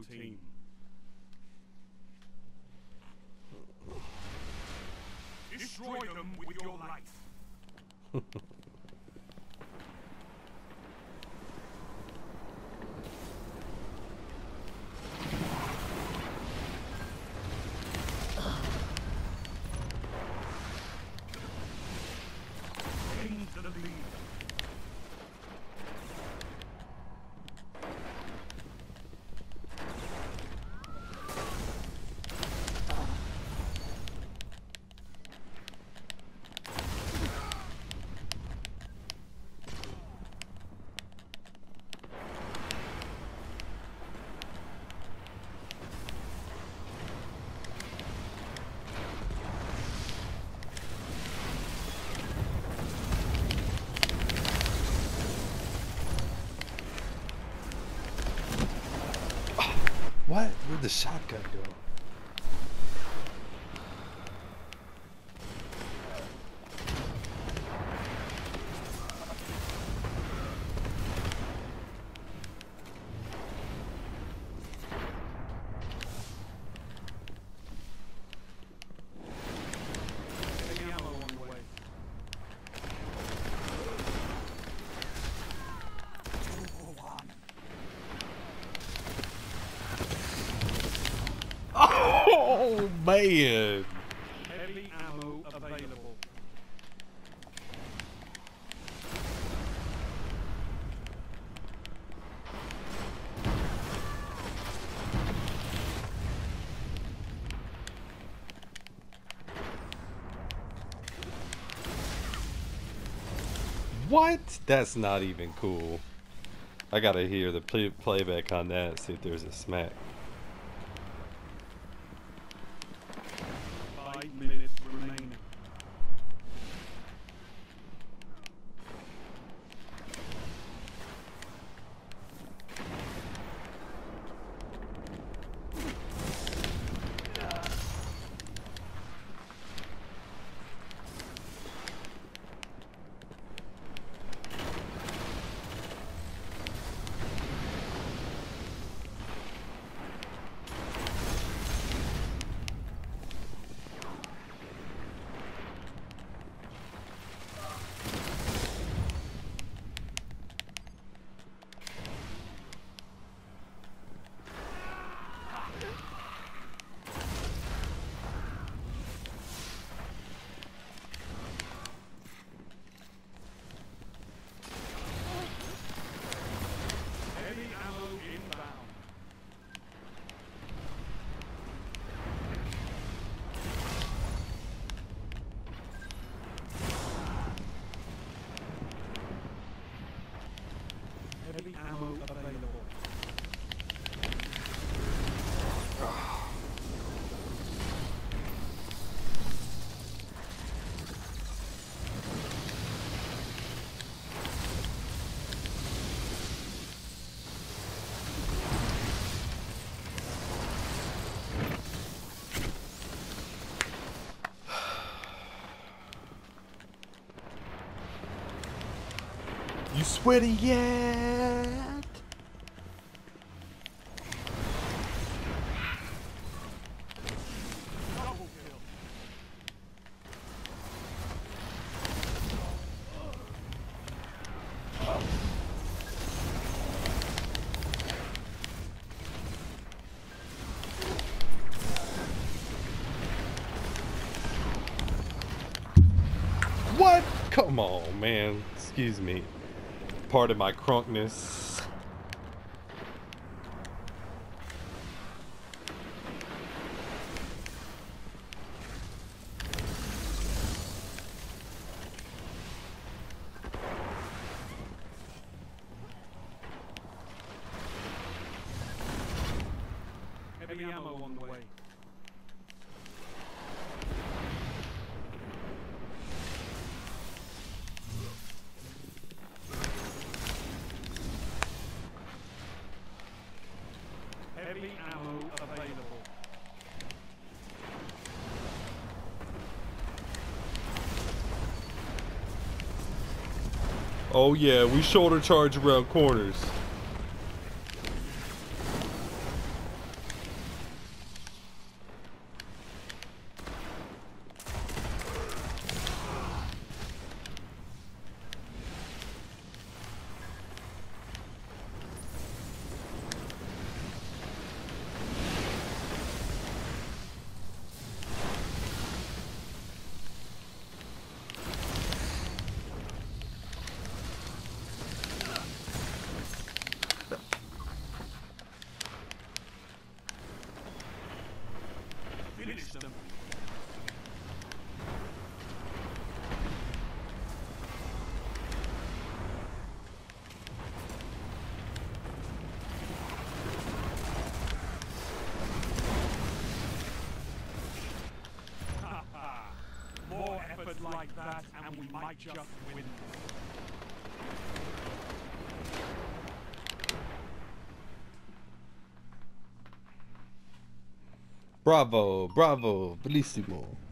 team. Destroy them with your light. Gain the lead. What? Where'd the shotgun go? Heavy ammo on the way. Oh man! Heavy ammo available. What? That's not even cool. I gotta hear the playback on that, see if there's a smack. 5 minutes remaining. Heavy ammo inbound. Heavy ammo available. You sweaty yet? Double kill. What? Come on, man. Excuse me. Part of my crunkness. Heavy ammo on the way. Heavy ammo available. Oh yeah, we shoulder charge around corners. finished them. More effort like that, and we might just win. Bravo, bravo, bellissimo.